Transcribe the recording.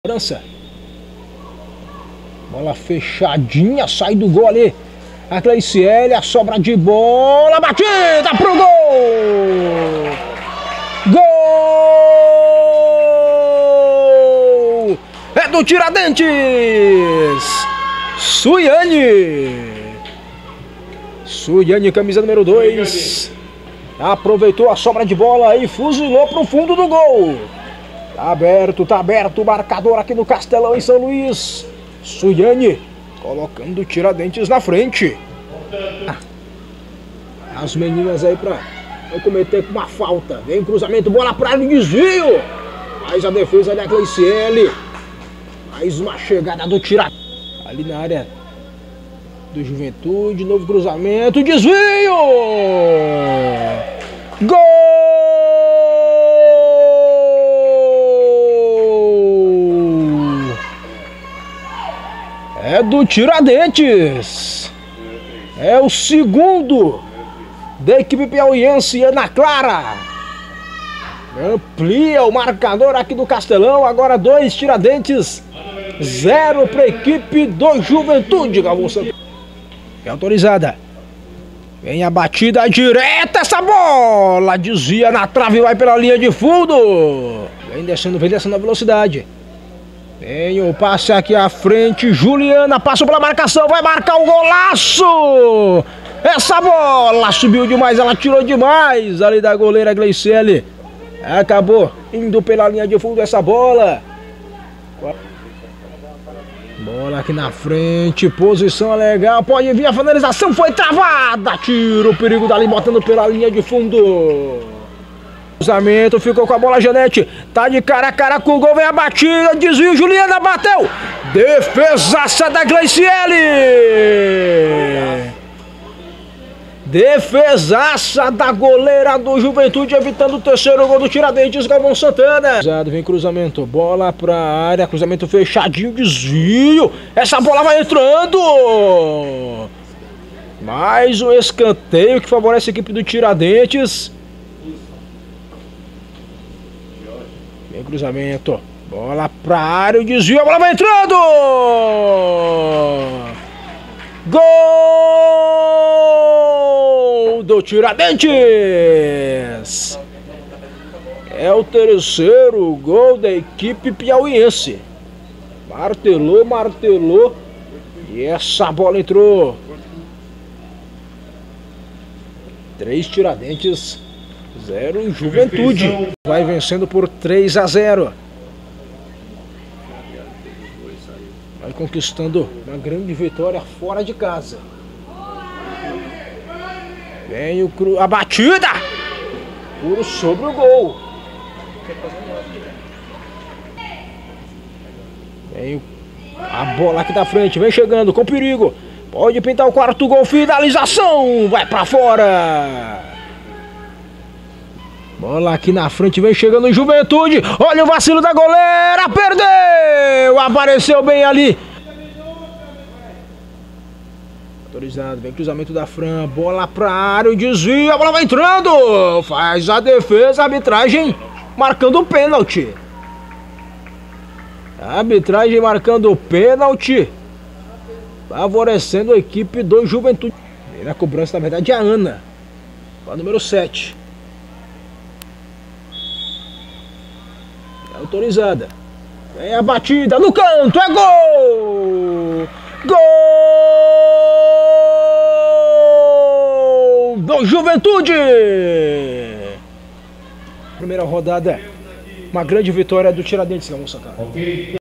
França. Bola fechadinha, sai do gol ali. A Cleiciele, a sobra de bola, batida pro gol! Gol! É do Tiradentes! Suiane, camisa número 2. Aproveitou a sobra de bola e fuzilou pro fundo do gol. Tá aberto o marcador aqui no Castelão, em São Luís. Suiane colocando o Tiradentes na frente. As meninas aí pra cometer uma falta. Vem cruzamento, bola pra área, desvio. Mais a defesa da Cleiciele. Mais uma chegada do Tiradentes. Ali na área do Juventude, novo cruzamento, desvio. Gol! É do Tiradentes. É o segundo da equipe piauiense, Ana Clara. Amplia o marcador aqui do Castelão. Agora 2 Tiradentes, 0 para a equipe do Juventude. Galvão Santos. É autorizada. Vem a batida direta, essa bola desvia na trave e vai pela linha de fundo. Vem descendo a velocidade. Tem o passe aqui à frente, Juliana passou pela marcação, vai marcar o golaço! Essa bola subiu demais, ela tirou demais ali da goleira Cleiciele. Acabou indo pela linha de fundo essa bola. Bola aqui na frente, posição legal, pode vir a finalização, foi travada, tira o perigo dali, botando pela linha de fundo. Cruzamento, ficou com a bola, Janete, tá de cara a cara com o gol, vem a batida, desvio, Juliana bateu, defesaça da Cleiciele. Defesaça da goleira do Juventude, evitando o terceiro gol do Tiradentes, Galvão Santana. Vem cruzamento, bola pra área, cruzamento fechadinho, desvio. Essa bola vai entrando. Mais um escanteio que favorece a equipe do Tiradentes. Vem cruzamento, bola pra área, o desvio, a bola vai entrando. Gol do Tiradentes! É o terceiro gol da equipe piauiense. Martelou e essa bola entrou. 3 Tiradentes, 0 Juventude. Vai vencendo por 3-0. Vai conquistando uma grande vitória fora de casa. Vem a batida! Puro sobre o gol. Vem a bola aqui da frente, vem chegando com perigo. Pode pintar o quarto gol, finalização! Vai pra fora! Bola aqui na frente, vem chegando o Juventude. Olha o vacilo da goleira, perdeu! Apareceu bem ali. Autorizado, vem cruzamento da Fran, bola pra área, o desvio, a bola vai entrando, faz a defesa, a arbitragem marcando o pênalti. Arbitragem marcando o pênalti, favorecendo a equipe do Juventude. E na cobrança, na verdade, é a Ana, a número 7. É autorizada, vem a batida no canto, é gol! Gol do Juventude! Primeira rodada, uma grande vitória do Tiradentes, Galvão Santana.